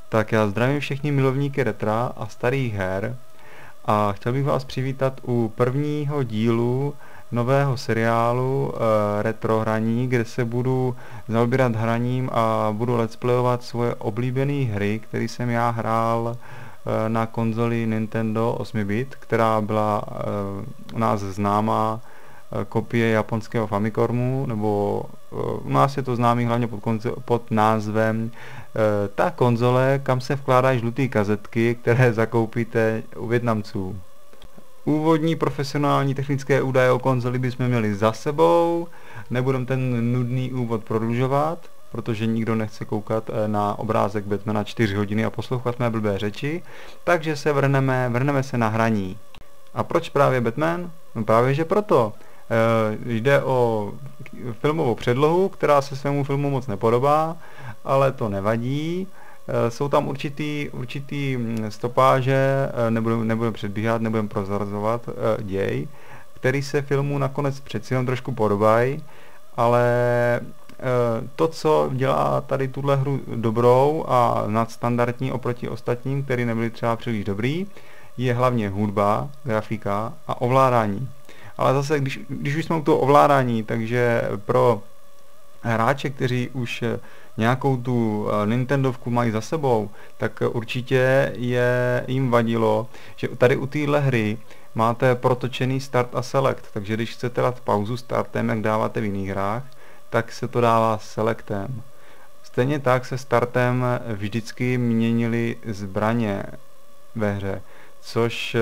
Tak já zdravím všechny milovníky retra a starých her a chtěl bych vás přivítat u prvního dílu nového seriálu Retro hraní, kde se budu zaobírat hraním a budu let's playovat svoje oblíbené hry, které jsem já hrál na konzoli Nintendo 8-bit, která byla u nás známá kopie japonského Famicomu, nebo u nás je to známý hlavně pod názvem ta konzole, kam se vkládají žluté kazetky, které zakoupíte u Vietnamců. Úvodní profesionální technické údaje o konzoli bychom měli za sebou, nebudem ten nudný úvod prodlužovat, protože nikdo nechce koukat na obrázek Batmana 4 hodiny a poslouchat mé blbé řeči, takže se vrhneme se na hraní. A proč právě Batman? No právě, že proto. Jde o filmovou předlohu, která se svému filmu moc nepodobá, ale to nevadí. Jsou tam určitý stopáže, nebudeme předbíhat, nebudeme prozrazovat děj, který se filmu nakonec přeci jen trošku podobají, ale to, co dělá tady tuhle hru dobrou a nadstandardní oproti ostatním, který nebyli třeba příliš dobrý, je hlavně hudba, grafika a ovládání. Ale zase, když už jsme u toho ovládání, takže pro hráče, kteří už nějakou tu Nintendovku mají za sebou, tak určitě jim vadilo, že tady u téhle hry máte protočený start a select, takže když chcete dát pauzu startem, jak dáváte v jiných hrách, tak se to dává selectem. Stejně tak se startem vždycky měnily zbraně ve hře, což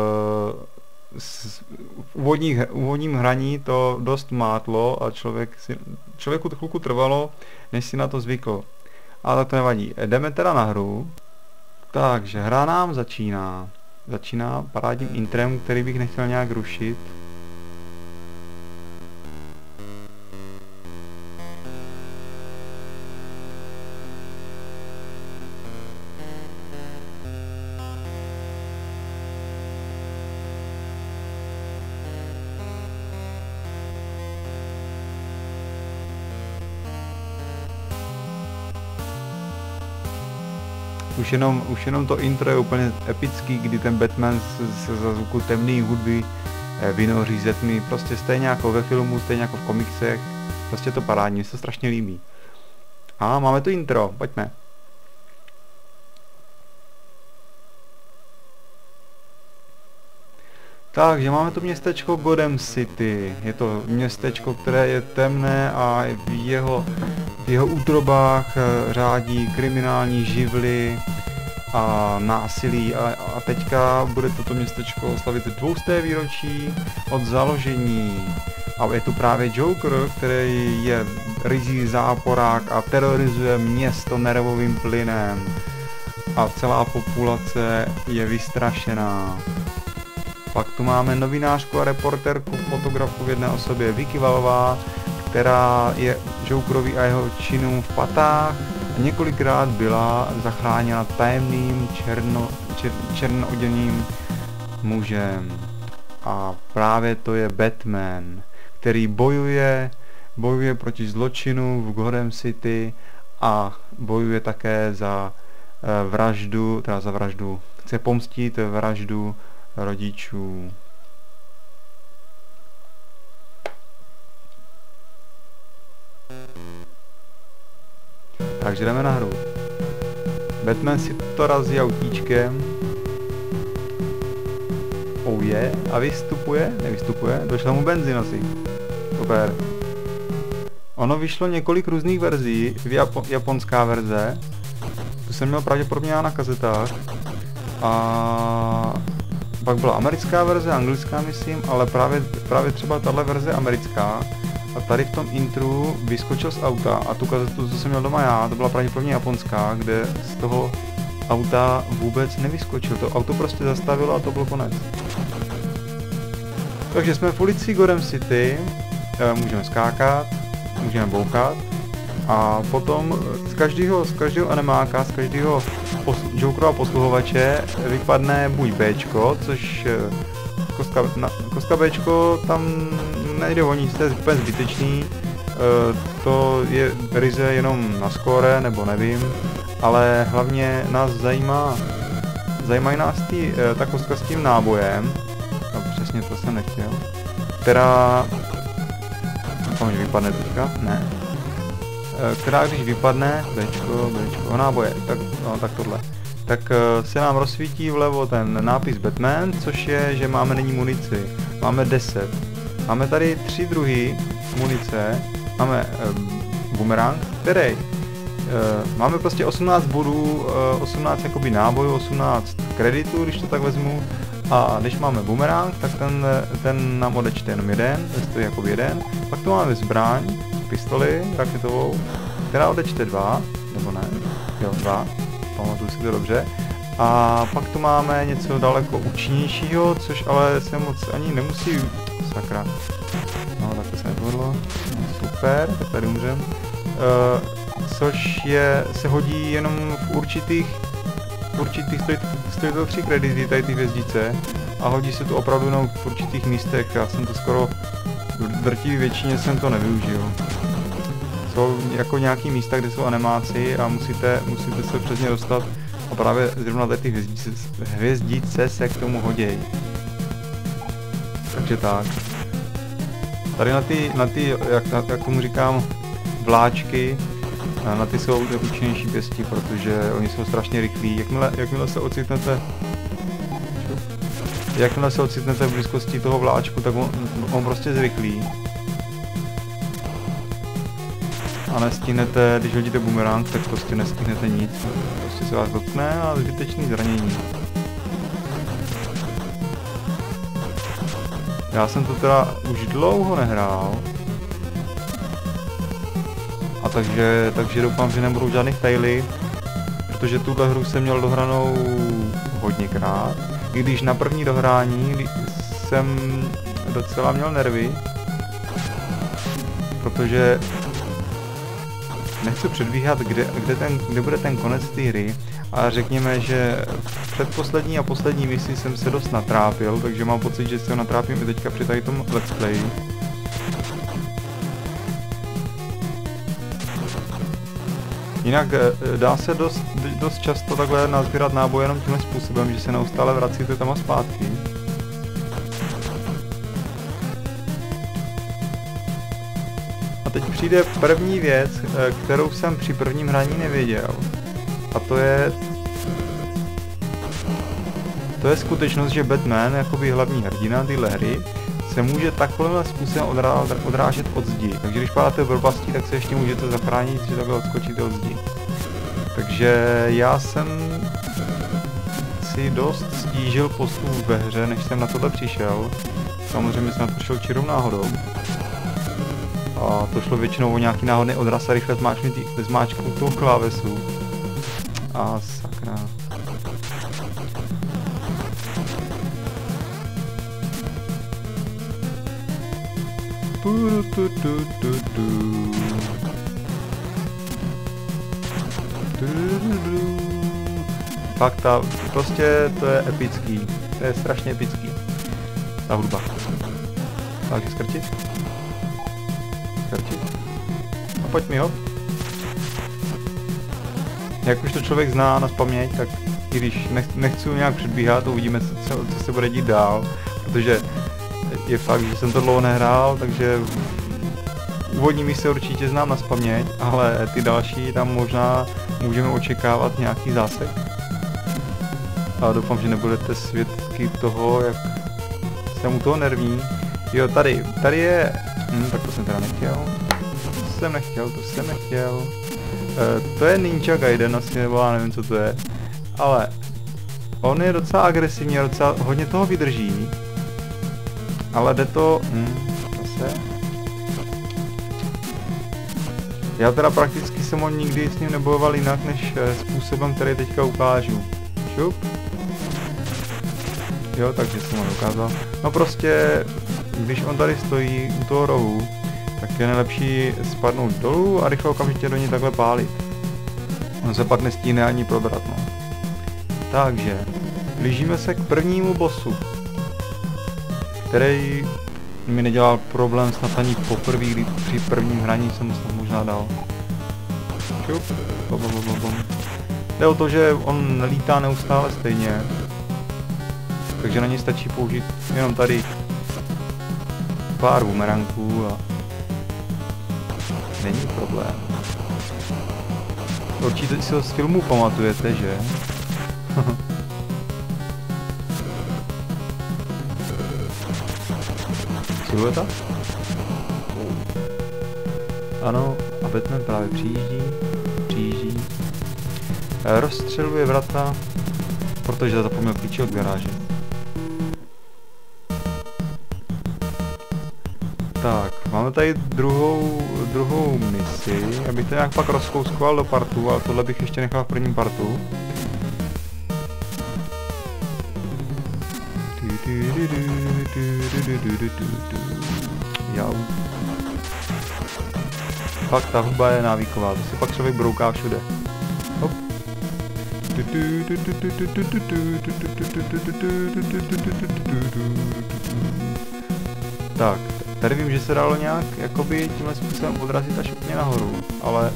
v úvodním hraní to dost mátlo a člověku to chvilku trvalo, než si na to zvykl. Ale tak to nevadí. Jdeme teda na hru. Takže hra nám začíná parádním intrem, který bych nechtěl nějak rušit. Už jenom to intro je úplně epický, kdy ten Batman se za zvuku temné hudby vynoří ze tmy, prostě stejně jako ve filmu, stejně jako v komiksech, prostě to parádní, mně se strašně líbí. A máme tu intro, pojďme. Takže máme tu městečko Gotham City. Je to městečko, které je temné a v jeho útrobách řádí kriminální živly a násilí. A teďka bude toto městečko slavit 200. výročí od založení. A je tu právě Joker, který je ryzí záporák a terorizuje město nervovým plynem. A celá populace je vystrašená. Pak tu máme novinářku a reportérku, fotografu v jedné osobě Vicky Valová, která je Jokerovi a jeho činům v patách a několikrát byla zachráněna tajemným černooděným mužem. A právě to je Batman, který bojuje proti zločinu v Gotham City a bojuje také za vraždu, chce pomstit vraždu rodičů. Takže jdeme na hru. Batman si to razí autíčkem. Oh yeah. A nevystupuje, došlo mu benzín asi. Super. Ono vyšlo několik různých verzí, japonská verze. Tu jsem měl pravděpodobně já na kazetách. A pak byla americká verze, anglická myslím, ale právě třeba tahle verze americká. A tady v tom intru vyskočil z auta a tu kazetu, co jsem měl doma já, to byla pravděpodobně japonská, kde z toho auta vůbec nevyskočil. To auto prostě zastavilo a to byl konec. Takže jsme v ulici Gotham City, můžeme skákat, můžeme bouchat a potom z každého animáka, z každého Jokerova posluhovače vypadne buď Bčko, což kostka Bčko tam nejde o nic, to je úplně zbytečný, to je ryze jenom na skóre, nebo nevím, ale hlavně nás zajímají nás ta kostka s tím nábojem, no přesně to jsem nechtěl, která, doufám, že vypadne teďka, ne, která když vypadne, Bčko, náboje, tak tohle, tak se nám rozsvítí vlevo ten nápis Batman, což je, že máme nyní munici, máme 10, máme tady 3 druhy munice, máme bumerang, který máme prostě 18 bodů, 18 jakoby nábojů, 18 kreditů, když to tak vezmu, a když máme bumerang, tak ten nám odečte jenom jeden, ten stojí jakoby jeden, pak tu máme zbraň, pistoli raketovou, která odečte 2, nebo ne, jo 2, pamatuju si to dobře, a pak tu máme něco daleko účinnějšího, což ale se moc ani nemusí, sakra, no tak to se nepovedlo, super, tak tady umřem, což se hodí jenom v určitých stojí to 3 kredity, tady ty hvězdice, a hodí se to opravdu jenom v určitých místech, já jsem to skoro v drtivé většině jsem to nevyužil. Jsou jako nějaký místa, kde jsou animáci a musíte se přes ně dostat a právě zrovna tady ty hvězdice se k tomu hodějí. Takže tak. Tady na ty jak tomu říkám, vláčky, na ty jsou účinnější pěsti, protože oni jsou strašně rychlí. Jakmile se ocitnete v blízkosti toho vláčku, tak on prostě zrychlí. A nestihnete, když hodíte bumerang, tak prostě nestihnete nic. Prostě se vás dotkne a zbytečný zranění. Já jsem to teda už dlouho nehrál. A takže doufám, že nebudou žádný faily, protože tuhle hru jsem měl dohranou hodněkrát. I když na první dohrání jsem docela měl nervy, protože nechci předbíhat, kde bude ten konec té hry, a řekněme, že v předposlední a poslední misi jsem se dost natrápil, takže mám pocit, že se ho natrápím i teďka při tady tom let's play. Jinak dá se dost často takhle nazbírat náboje jenom tímhle způsobem, že se neustále vracíte tam a zpátky. A teď přijde první věc, kterou jsem při prvním hraní nevěděl. A to je skutečnost, že Batman, jakoby hlavní hrdina téhle hry, se může takovýmhle způsobem odrážet od zdi. Takže když padáte v propasti, tak se ještě můžete zachránit, že takhle odskočíte od zdi. Takže já jsem si dost stížil postup ve hře, než jsem na tohle přišel. Samozřejmě jsem na to šel čirou náhodou. A to šlo většinou o nějaký náhodný odraz a rychle zmáčknout toho klávesu. A sakra. Fakt prostě to je epický. To je strašně epický. Ta hudba. Takže skrčit. A pojď mi ho. Jak už to člověk zná nazpaměť, tak i když nechci nějak předbíhat, uvidíme, co se bude dít dál. Protože je fakt, že jsem to dlouho nehrál, takže úvodní mise určitě znám nazpaměť, ale ty další tam možná můžeme očekávat nějaký zásek. A doufám, že nebudete svědky toho, jak jsem u toho nervní. Jo, tady je... tak to jsem teda nechtěl. To jsem nechtěl. To je Ninja Gaiden asi, nebo já nevím, co to je. Ale on je docela agresivní, hodně toho vydrží. Ale jde to... zase... Já teda prakticky jsem ho nikdy s ním nebojoval jinak, než způsobem, který teďka ukážu. Šup. Jo, takže jsem ho ukázal. No prostě, když on tady stojí u toho rohu, tak je nejlepší spadnout dolů a rychle okamžitě do ní takhle pálit. On se pak nestíne ani probrat, no. Takže, blížíme se k prvnímu bossu, který mi nedělal problém snad ani poprvé, kdy při prvním hraní jsem snad možná dal. Šup, bom. Jde o to, že on lítá neustále stejně. Takže na něj stačí použít jenom tady pár bumerangů a není problém. Určitě si ho z filmu pamatujete, že? Silueta? Ano, a Batman právě přijíždí. Rozstřeluje vrata, protože zapomněl klíče od garáže. Tak, máme tady druhou misi, abych to nějak pak rozkouskoval do partu, ale tohle bych ještě nechal v prvním partu. Jau. Fakt ta hudba je návyková, to si pak člověk brouká všude. Hop. Tak, tady vím, že se dalo nějak jakoby tímhle způsobem odrazit až úplně nahoru, ale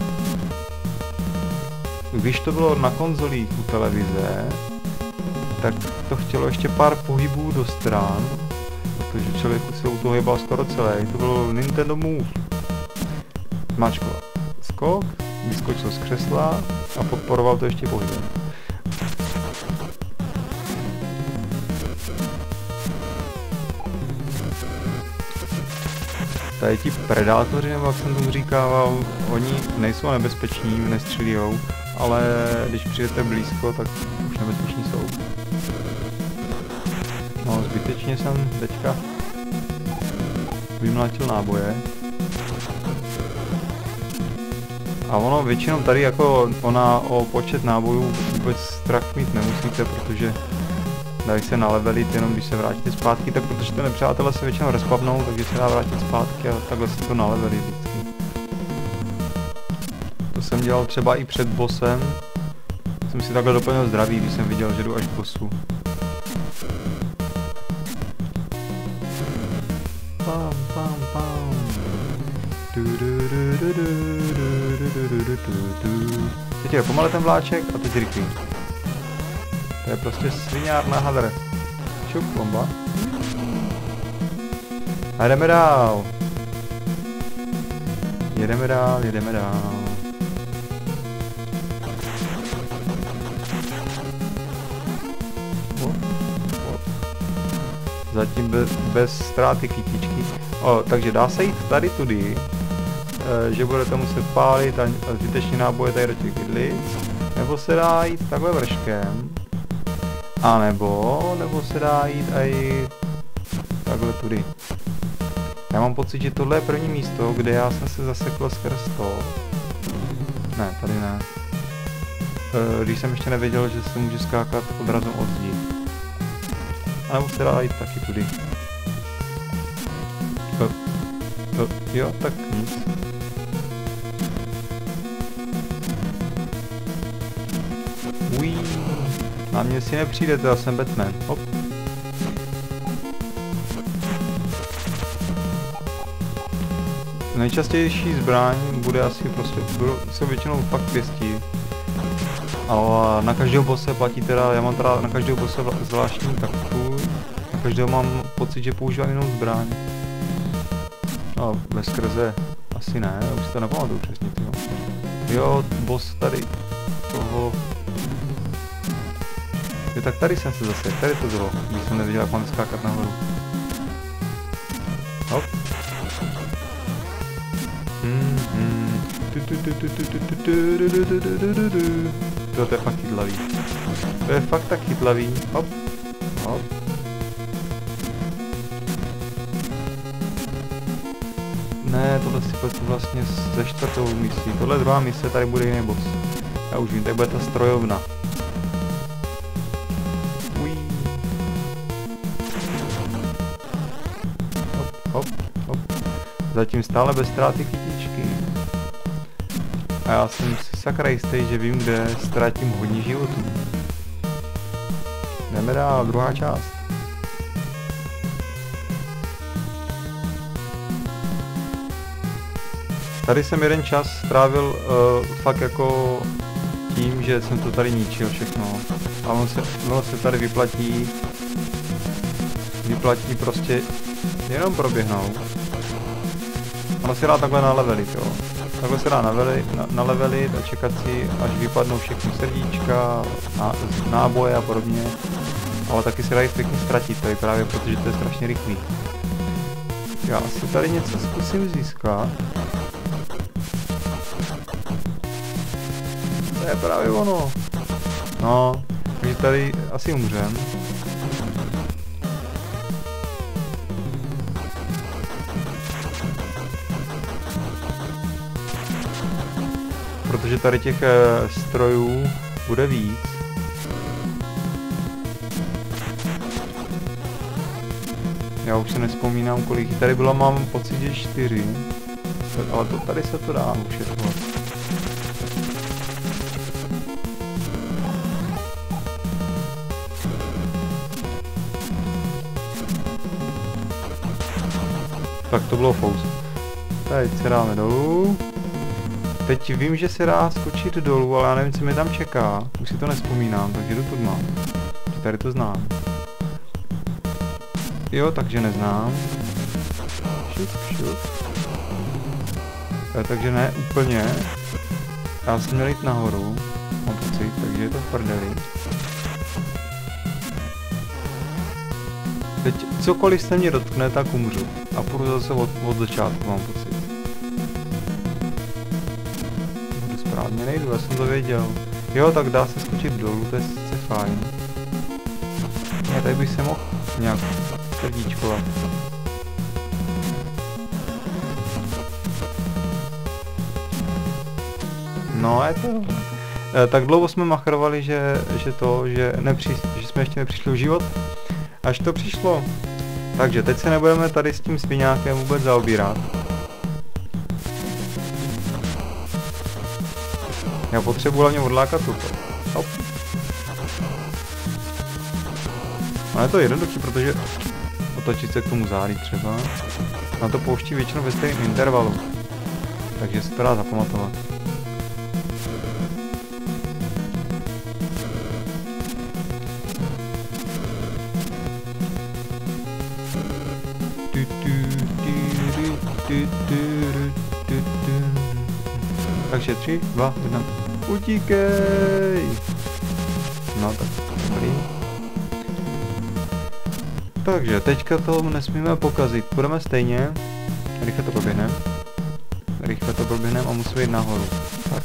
když to bylo na konzolích u televize, tak to chtělo ještě pár pohybů do stran, protože člověku se u toho hýbal skoro celé. To bylo Nintendo Move. Zmáčkovat skok, vyskočil z křesla a podporoval to ještě pohybem. Tady ti predátoři, nebo jak jsem tomu říkával, oni nejsou nebezpeční, nestřílijou, ale když přijdete blízko, tak už nebezpeční jsou. No, zbytečně jsem teďka vymlátil náboje. A ono většinou tady jako o počet nábojů vůbec strach mít nemusíte, protože dají se nalevelit jenom když se vrátíte zpátky, tak protože ty nepřátelé se většinou respavnou, takže se dá vrátit zpátky a takhle se to nalevelí vždycky. To jsem dělal třeba i před bossem. Jsem si takhle doplnil zdraví, když jsem viděl, že jdu až k bossu. Teď je pomalé ten vláček a teď rychlý. To je prostě sviňárna hadr. Šup, bomba. A jdeme dál. Jedeme dál. Zatím bez ztráty kytičky. Takže dá se jít tady tudy, že budete muset pálit a zbytečně náboje tady do těch vidlic, nebo se dá jít takhle vrškem, a nebo se dá jít i takhle tudy. Já mám pocit, že tohle je první místo, kde já jsem se zasekl skrz to. Ne, tady ne. Když jsem ještě nevěděl, že se může skákat odrazem od zdi. A nebo se dá jít taky tudy. Jo, tak nic. Ují. Na mě si nepřijdete, já jsem Batman. Hop. Nejčastější zbraň bude asi prostě, jsou většinou fakt pěstí. Ale na každého bosse platí teda, já mám teda na každého bosse zvláštní taktu. Na každého mám pocit, že používám jinou zbraň. No, veskrze asi ne, už to nepamatuju přesně, tyjo. Jo, boss tady toho... Jo, tak tady jsem se zase, tady to bylo, když jsem nevěděl, jak mám skákat nahoru. Hop. To je fakt chytlavý. To je fakt tak chytlavý. Hop. Hop. Ne, tohle si pletu vlastně ze čtvrtou misí. Tohle je druhá mise, tady bude jiný boss. Já už vím, tady bude ta strojovna. Ují. Hop, hop, hop. Zatím stále bez ztráty kytičky. A já jsem si sakra jistý, že vím, kde ztratím hodně životů. Jdeme dál, druhá část. Tady jsem jeden čas strávil fakt jako tím, že jsem to tady ničil všechno. A ono se tady vyplatí prostě jenom proběhnout. Ono se dá takhle nalevelit, jo. Takhle se dá nalevelit a čekat si, až vypadnou všechny srdíčka, náboje a podobně. Ale taky se dají pěkně ztratit, tady právě protože to je strašně rychlý. Já si tady něco zkusím získat. To je právě ono. No, takže tady asi umřem. Protože tady těch strojů bude víc. Já už se nevzpomínám, kolik tady bylo, mám pocit, že 4. Ale to tady se to dá ušetřovat. Tak to bylo fous. Teď se dáme dolů. Teď vím, že se dá skočit dolů, ale já nevím, co mě tam čeká. Už si to nevzpomínám, takže jdu tu mám. Tady to znám. Jo, takže neznám. Šup. Takže ne úplně. Já jsem měl jít nahoru. Mám pocit, takže je to v prdeli. Teď cokoliv se mě dotkne, tak umřu. A půjdu zase od začátku, mám pocit. Správně nejdu, já jsem to věděl. Jo, tak dá se skočit dolů, to je sice fajn. Ne, tady bych se mohl nějak srdíčkovat. No, je to... Tak dlouho jsme machrovali, že jsme ještě nepřišli v život. Až to přišlo. Takže teď se nebudeme tady s tím sviňákem vůbec zaobírat. Já potřebuji hlavně odlákat tuto. Hop. No je to jednoduchý, protože otočit se k tomu září třeba. Na to pouští většinou ve stejném intervalu. Takže se to dá zapamatovat. Takže 3, 2, 1. Utíkej! No tak, dobrý. Takže teďka to nesmíme pokazit. Půjdeme stejně. Rychle to proběhneme a musíme jít nahoru. Tak.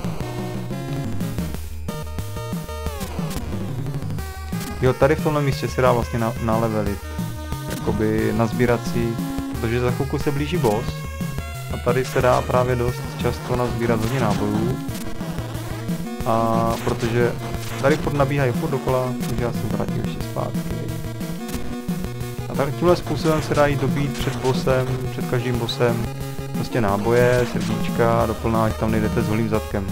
Jo, tady v tomhle místě se dá vlastně nalevelit. Jakoby nazbírat si, protože za chvilku se blíží boss. A tady se dá právě dost často nazbírat hodně nábojů. A protože tady furt nabíhají furt dokola, takže já se vrátím ještě zpátky. A tak tímhle způsobem se dá jít dobít před každým bossem. Prostě náboje, srdíčka, doplná, ať tam nejdete s holým zadkem.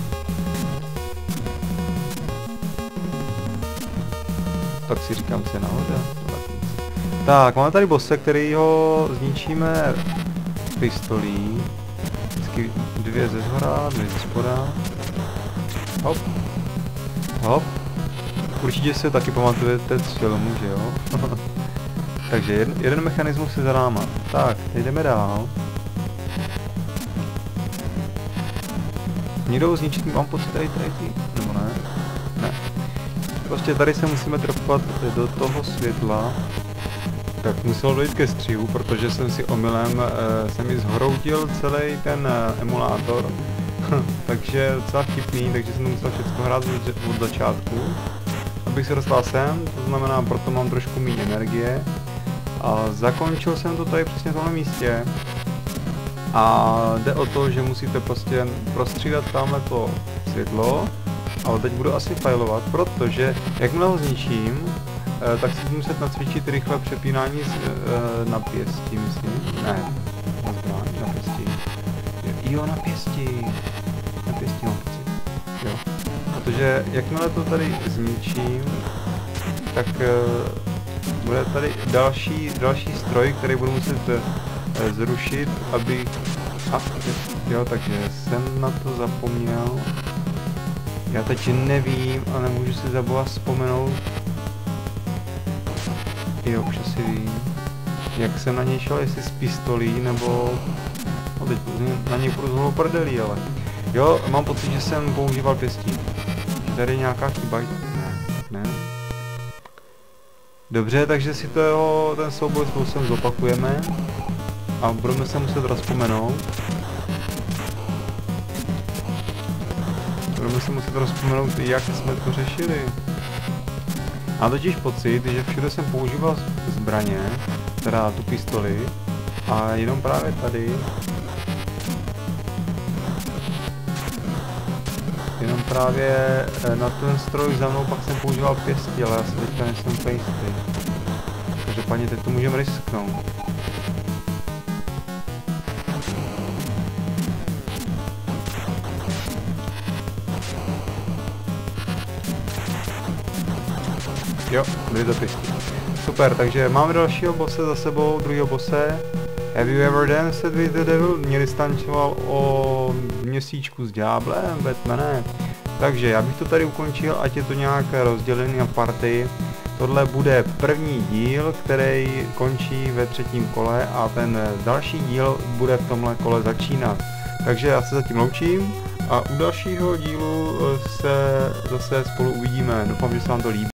Tak si říkám se nahoře. Tak, máme tady bosse, kterýho zničíme pistolí. Vždycky 2 ze zhora, 2 ze spoda. Hop. Hop. Určitě si taky pamatujete z filmu, že jo? Takže jeden mechanismus je za náma. Tak, teď jdeme dál. Někdo zničit, mám pocit tady ty, nebo ne? Ne. Prostě tady se musíme trpat do toho světla. Tak musel dojít ke střihu, protože jsem si omylem jsem mi zhroutil celý ten emulátor. Takže docela vtipný, takže jsem to musel všechno hrát od začátku. Abych se dostal sem, to znamená, proto mám trošku méně energie. A zakončil jsem to tady přesně v tomhle místě. A jde o to, že musíte prostě prostřídat tamhle to světlo. Ale teď budu asi failovat, protože jakmile ho zničím, tak si budu muset nacvičit rychle přepínání na pěstí, myslím. Ne, na zbraň, na pěstí. Jo, na pěstí. Na pěstí mám pocit. Jo. Protože jakmile to tady zničím, tak bude tady další stroj, který budu muset zrušit, aby... jo, takže jsem na to zapomněl. Já teď nevím a nemůžu si za boha vzpomenout. Jo, už asi vím. Jak jsem na něj šel, jestli s pistolí, nebo... No teď na něj budu zvolou prdelí, ale... Jo, mám pocit, že jsem používal pěstí. Že tady je nějaká chyba. Ne. Dobře, takže si ten souboj způsobem zopakujeme. A budeme se muset rozpomenout. Budeme se muset rozpomenout, jak jsme to řešili. Mám totiž pocit, že všude jsem používal zbraně, teda tu pistoli, a jenom právě tady, jenom právě na ten stroj za mnou pak jsem používal pěstí, ale já si teďka nejsem úplně jistý. Každopádně teď to můžeme risknout. Jo, byly to pěstí. Super, takže máme dalšího bosse za sebou, druhého bosse. Have you ever danced with the devil? Měli stančoval o měsíčku s ďáblem, Batmane. Takže já bych to tady ukončil, ať je to nějak rozdělený na party. Tohle bude první díl, který končí ve 3. kole a ten další díl bude v tomhle kole začínat. Takže já se zatím loučím a u dalšího dílu se zase spolu uvidíme. Doufám, že se vám to líbí.